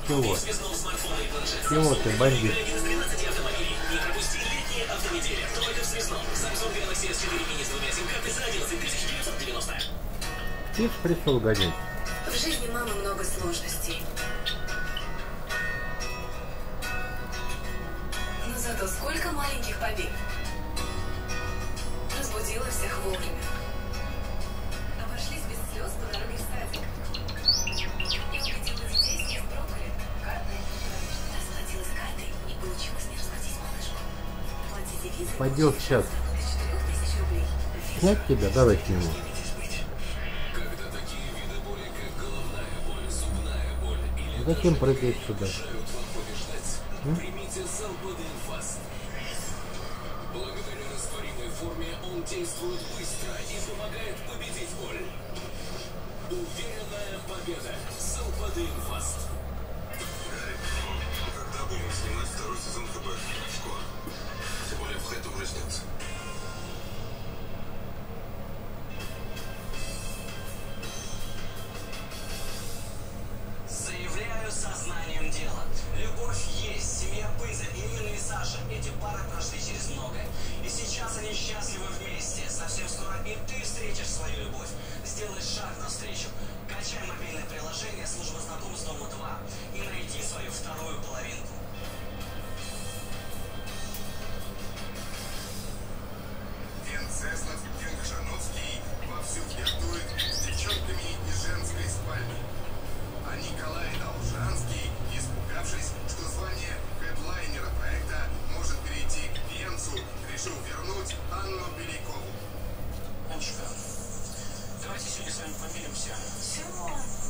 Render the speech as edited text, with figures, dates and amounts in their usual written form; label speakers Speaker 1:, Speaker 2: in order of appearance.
Speaker 1: Чего? Чего ты, бандит? Ты ж пришел гонять.
Speaker 2: В жизни мамы много сложностей. Но зато сколько маленьких побед. Разбудила всех вовремя. Обошлись без слез по дороге в садик. И убедила детей съесть брокколи. Картой. Расплатилась картой и получилось не расплатить малышку. Платите визой.
Speaker 1: Пойдешь сейчас.
Speaker 2: 4000 рублей.
Speaker 1: Снять тебя? Давай к нему. Зачем прыгать сюда?
Speaker 3: Примите Салпадин Фаст. Благодаря растворимой форме он действует быстро и помогает победить боль. Уверенная победа. Салпадин Фаст.
Speaker 4: Когда будем снимать второй сезон ХБ? Скоро. Тем более в Хэт уже снится.
Speaker 5: Заявляю сознанием дела. Любовь есть, семья Пыза, Ирина и Саша. Эти пары прошли через многое. И сейчас они счастливы вместе. Совсем скоро и ты встретишь свою любовь. Сделай шаг навстречу. Качай мобильное приложение службы знакомств Дома 2 и найди свою вторую половинку.
Speaker 4: Венцеслав Генгшановский вовсю флиртует с девчонками из женской спальни. А Николай Должанский, испугавшись, что звание хедлайнера проекта может перейти к Венцу, решил вернуть Анну Белякову.
Speaker 5: Анечка, давайте сегодня с вами помиримся.
Speaker 2: Чего?